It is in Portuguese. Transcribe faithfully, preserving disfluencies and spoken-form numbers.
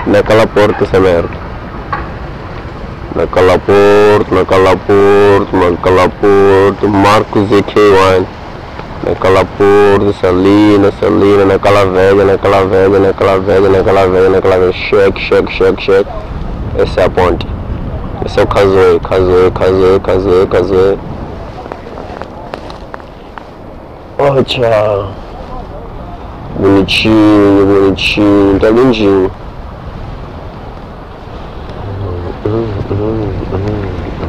naquela porta essa merda. Naquela porta, naquela porta, naquela porta, Marcos e K um. Naquela porta, Salina, Salina, naquela velha, naquela velha, naquela velha, naquela velha, naquela velha, cheque, cheque, cheque, cheque. Essa é a ponte. Esse é o casoe, casoe, casoe, casoe, casoe. Oh, tchau. Bonitinho, bonitinho, tá lindinho. Hum, hum, hum, hum.